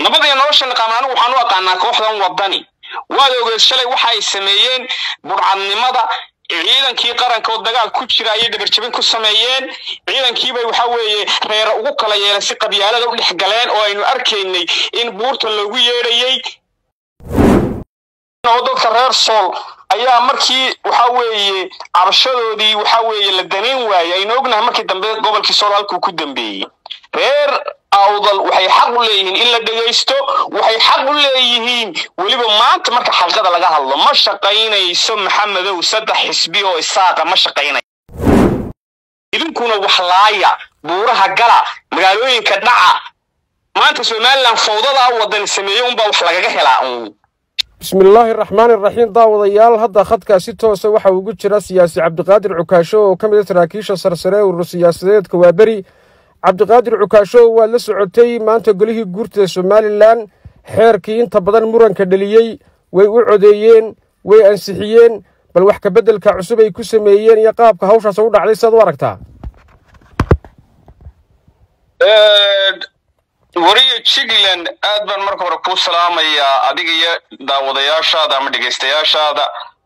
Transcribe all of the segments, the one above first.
nabadii nolosha naqaamaanu waxaan u aqaanaa kooxdan wadani waad ogeed shalay waxa ay sameeyeen burcadnimada ciidankii qaranka oo dagaal ku jira ay dhabarjabin ku sameeyeen ciidankii bay waxa weeye reer ugu kala yeelan si qabyaalada u dhexgaleen oo aynu arkaynay in buurta loogu yeerayay dadka reer Sool ayaa markii waxa weeye cabashadoodii waxa weeye la daneyn waayay aynu ognahay markii dambe gobolkii Sool halkuu ku dambeeyay reer awdal waxay xaq u leeyihiin in la dhageysto waxay xaq u leeyihiin waliba maanta marka xalqada laga hadlo ma shaqaynayso maxamedow saddex xisbi oo isaaqa ma shaqaynay idinkuna wax laaya buuraha gala magaalooyinka dhaca maanta Soomaaliland fawdada wadan sameeyay un baa wax lagaga helaa بسم الله الرحمن الرحيم داوديال هذا خدك سيتوس waxa uu jira siyaasi Cabdiqaadir Cukaasho oo kamid ah saraakiisha sarsare ee siyaasadeed Kawaabari Cabdiqaadir Cukaasho waa la socotay maanta golihii guurtada Soomaaliland xeerkii inta badan muranka dhaliyay way u codeeyeen way ansixiyeen bal wax ka bedelka cusub ay ku sameeyeen iyo qaabka hawshaas u dhacday sad u aragtaa wariye Chigland aad baan marka hore ku salaamayaa adiga iyo daawadayaashaada ama dhageystayaashaada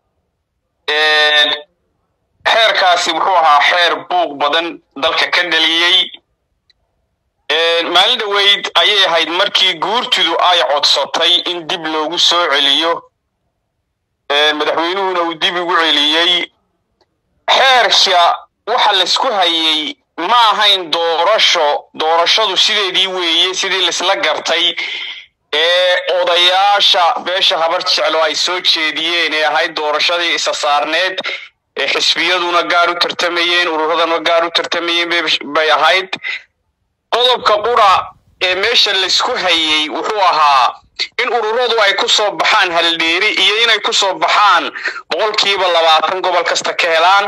xeerkaasi wuxuu ahaa xeer buuq badan dalka ka dhaliyay maalin dhaweyd ayay ahayd markii guurtidu ay codsatay in dib loogu soo celiyo madaxweynuhuna uu dib ugu celiyay xeerka waxa la isku hayay ma ahayn doorashadu sideedii weeye sidii la isla gartay odayaasha beesha habar jeclo ay soo jeediyeen ee ahayd doorashadii isa saarneed xisbiyaduna gaar u tartamayeen ururadana gaar u tartamayeen bay ahayd qodobka qura ee meesha la isku hayay wuxuu ahaa in ururadu ay ku soo baxaan haldheeri iyo inay ku soo baxaan 20% gobol kasta ka helaan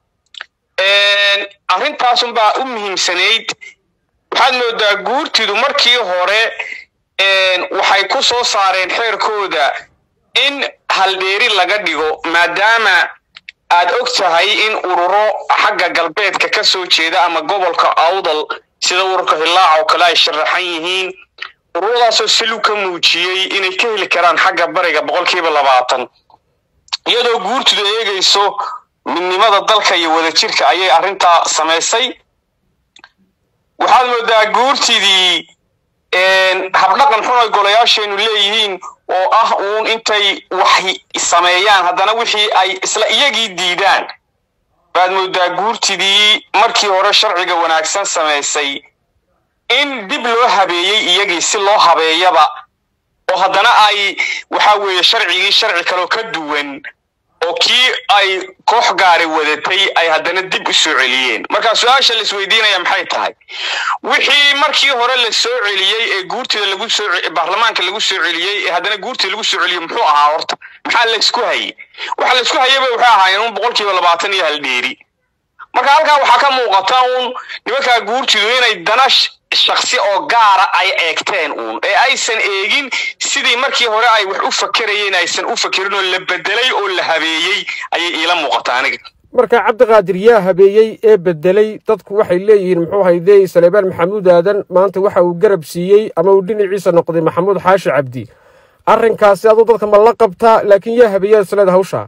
arrintaas baa u muhiimsanayd waxaad moodaa guurtidu markii hore waxay ku soo saareen xeerkooda in haldheeri laga dhigo maadaama aad og tahay in ururo xagga galbeedka ka soo jeeda ama gobolka awdal sida ururka Hillaac oo kale ay sharaxan yihiin ururadaas oo silu ka muujiyay inay ka heli karaan xagga bariga 20% iyadoo guurtidu eegayso midnimada dalka iyo wadajirka ayay arrinta sameysay waxaad moodaa guurtidii habdhaqan xun ay golayaasheenu leeyihiin oo ah uun intay wax sameeyaan haddana wixii ay isla iyagii diidaan baad moodaa guurtidii markii hore sharciga wanaagsan sameysay in dib loo habeeyay iyagii si loo habeeyaba oo haddana ay waxa weeye sharci kale ka duwan oo kii ay koox gaar wadatay ay haddana dib u soo celiyeen marka su'aasha la isweydiinaya maxay tahay wixii markii hore la soo celiyay ee guurtida lagu soo baarlamaanka lagu soo celiyay ee haddana guurtida lagu soo celiyay muxuu ahaa horta maxaa la isku hayay waxa la isku hayay waxa ahaayeen 20% iyo haldheeri marka halka waxa ka muuqata nimanka guurtidu inay danash shakhsi oo gaar ah ay eegteen ee aysan eegin sidii markii hore ay wax u fakarayeen aysan u fakirin oo la bedelay oo la habeeyay ayay ila muuqataa aniga marka Cabdiqaadir yaa habeeyay ee bedelay dadku waxay leeyihiin muxuu hayday Saleebaan Maxamuud Aadan maanta waxa uu garab siiyay ama uu dhinaciisa noqday Maxamuud Xaashi Cabdi arrinkaasi adoo dadka ma la qabtaa laakiin yaa habeeyay Saleed hawsha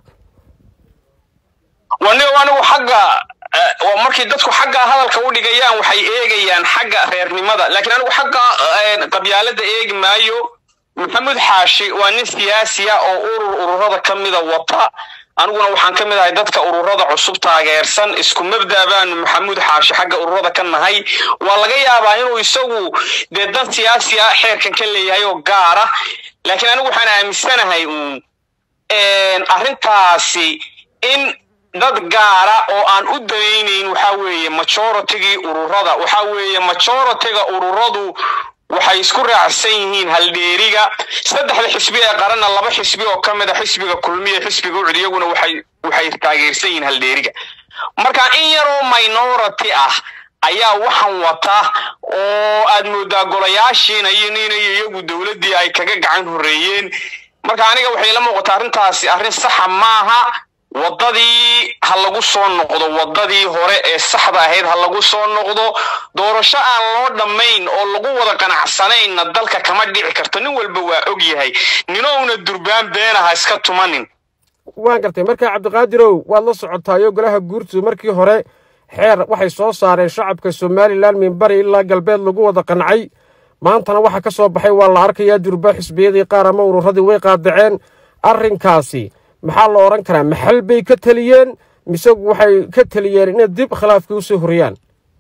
wanigu xagga markii dadku xagga hadalka u dhigayaan waxay eegayaan xagga reernimada laakiin anigu xagga qabyaalada eegi maayo Maxamuud Xaashi waa nin siyaasi ah oo ururada kamida wata aniguna waxaan kamid ahay dadka ururada cusub taageersan isku mabdaabaan Maxamuud Xaashi xagga ururada ka nahay waa laga yaabaa inuu isagu dad siyaasi ah xeerkan ka leeyahay oo gaar ah laakiin anigu waxaan aaminsanahay arrintaasi in dad gaara oo aan u daneeyeen waxa weeye majority ururada waxa weeye majority-ga ururadu waxay isku raacsan yihiin haldheeriga saddexda xisbi ee qaranna laba xisbi oo kamid ah xisbiga kulmiye xisbiga ucdiyaguna waxay taageersan yihiin haldheeriga marka in yaroo minority ah ayaa waxan wata oo aad moodaa golayaashiina iyagu dawladii ay kaga gacan horeeyeen marka aniga waxay la muuqataa arrintaasi arrin sax maaha wadadii ha lagu soo noqdo wadadii hore ee saxda ahayd ha lagu soo noqdo doorasho aan loo dhamayn oo lagu wada qanacsanayn dalka kama dhici karto nin walba waa og yahay ninoowna durbaan beenaha iska tumanin waan gartay marka cabdiqaadirow waad la socotaayo golaha guurtu markii hore xeer waxay soo saareen shacabka Soomaaliland min bari ilaa galbeed lagu wada qancay maantana waxa ka soo baxay waa la arkayaa durba xisbiyadii qaar ama ururadii way qaadaceen arrinkaasi maxaa la oran karaa maxal bay ka taliyeen mise waxay ka taliyeen in dib khilaafkii u soo horiyaan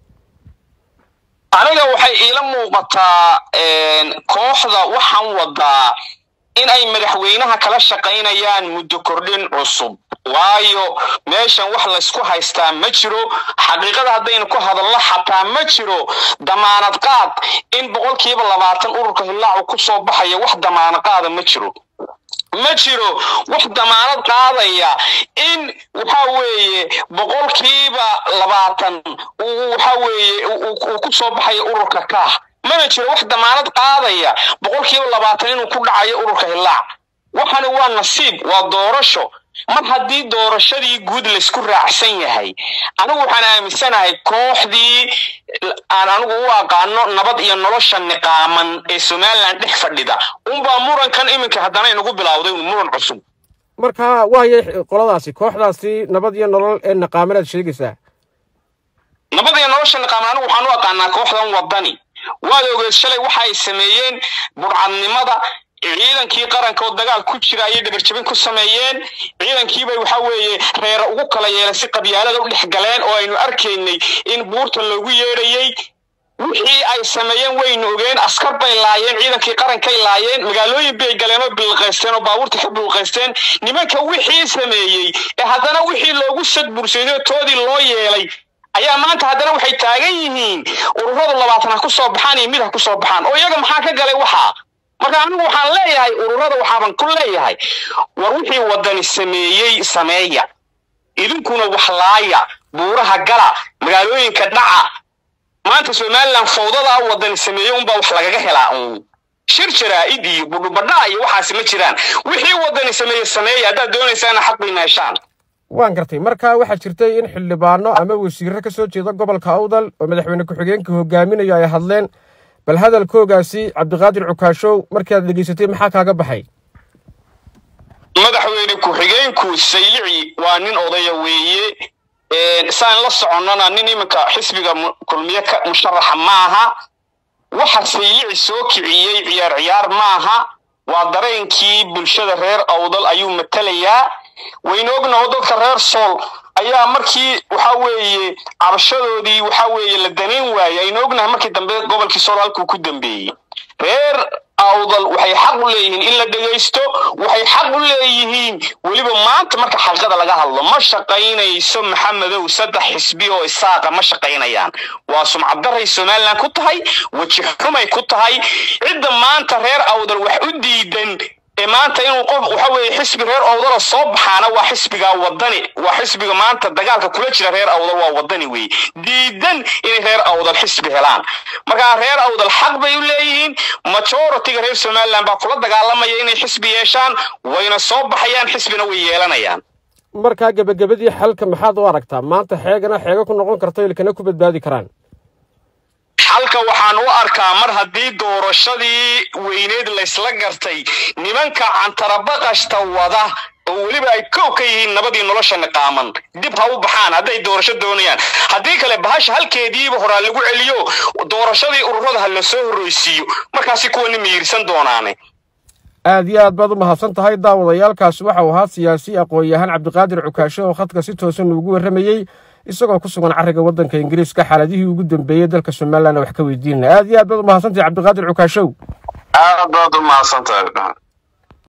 aniga waxay ila muuqataa kooxda waxaan wadaa in ay madaxweynaha kala shaqaynayaan muddo kordhin cusub waayo meeshan wax la isku haystaa ma jiro xaqiiqada haddaynu ku hadalno xataa ma jiro damaanad qaad in 20% ururka Hillaac ku soo baxaya wax damaanad qaada ma jiro wax damaanad qaadaya in waxa weeye 20% waxa weeye uu ku soo baxaya ururka ka mana jiro wax damaanad qaadaya 20% inuu ku dhacayo ururka Hillaac waxana waa nasiib waa doorasho mar haddii doorashadii guud la isku raacsan yahay anigu waxaan aaminsanahay kooxdii aan anigu u aqaano nabad iyo nolosha niqaaman ee Soomaaliland dhex fadhida unbaa murankan iminka haddana inagu bilowday muran cusub marka waayay qoladaasi kooxdaasi nabad iyo nolol ee niqaamanaad sheegaysaa nabad iyo nolosha niqaaman anigu waxaan u aqaanaa kooxdan wadani waad ogeed shalay waxa ay sameeyeen burcadnimada ciidankii qaranka oo dagaal ku jira ay dhabarjabin ku sameeyeen ciidankii bay waxa weeye reer ugu kala yeelay si qabyaalada u dhex galeen oo aynu arkaynay in buurta lagu yeerayay wixii ay sameeyeen waynu ogeen askar bay laayeen ciidankii qaranka laayeen magaalooyin bay galeen oo bilqaysteen oo baabuurta ka bilqaysteen nimanka wixii sameeyay ee haddana wixii loogu sadbursaday toodii loo yeelay ayaa maanta haddana waxay taagan yihiin ururada 20 ku soo baxaan iyo mid ku soo baxaan oo iyaga maxaa ka galay waxa marka anigu waxaan leeyahay ururada waxaan ku leeyahay war wixii wadani sameeya idinkuna wax laaya buuraha gala magaalooyinka dhaca maanta Soomaaliland fawdada wadani sameeyo un baa wax laga helaa shir jaraa'id iyo budubadha iyo waxaas ma jiraan wixii wadani sameeya hadda doonaysaan xaq bay meeshaan waan gartay marka waxa jirtay in xildhibaano ama wasiirro ka soo jeeda gobolka Awdal oo madaxweyne ku-xigeenka hogaaminayo ay hadleen bal hadalkoogaasi Cabdiqaadir Cukaashow markaad dhageysatay maxaa kaaga baxay madaxweyne ku-xigeenku Saylici waa nin odaya weeye saan la soconana nin iminka xisbiga kulmiye ka musharaxa maaha waxa Saylici soo kiciyay ciyaar maaha waa dareenkii bulshada reer Awdal ayuu matalayaa waynu ognahay dadka reer Sool ayaa markii waxa weeye cabashadoodii waxa weeye la daneen waayay aynu ognahay markii dambe gobolkii Sool halkuu ku dambeeyay reer Awdal waxay xaq u leeyihiin in la dhageysto waxay xaq u leeyihiin waliba maanta marka xalqada laga hadlo ma shaqaynayso Maxamedow saddex xisbi oo isaaqa ma shaqaynayaan waa sumcad daray Soomaaliland ku tahay waji xumay ku tahay cid maanta reer Awdal wax u diidan maanta inuu qof waxa weeye xisbi reer Awdal soo baxaana waa xisbiga wadani waa xisbiga maanta dagaalka kula jira reer Awdal waa wadani weey diidan in reer Awdal xisbi helaan marka reer Awdal xaq bay u leeyihiin majority reer Soomaaliland baa kula dagaalamaya inay xisbi yeeshaan wayna soo baxayaan xisbina way yeelanayaan marka gabagabadii xalka maxaad u aragtaa maanta xeega ku noqon karto ilkana ku badbaadi karaan halka waxaan u arkaa mar haddii doorashadii weyneed la isla gartay nimanka cantarabaqashta wada oo waliba ay ka yihiin nabadii nolosha niqaaman dib ha u baxaan hadday doorasho doonayaan haddii kale bahasha halkeediiba hore lagu celiyo doorashadii ururada la soo horeysiyo markaasi kuwa miirsan doonaane aad iyo aad baad u mahadsan tahay daawadayaalkaas waxa uu ahaa siyaasi aqoon-yahan Cabdiqaadir Cukaasho oo khadka si toosan ugu waramayay isagoo ku sugan cariga wadanka Ingiriiska xaaladihii ugu dambeeyay dalka Soomaaliland wax ka weydiinay aad iyo aad baad u mahadsantahay Cabdiqaadir Cukaashow aad baad u mahadsantahay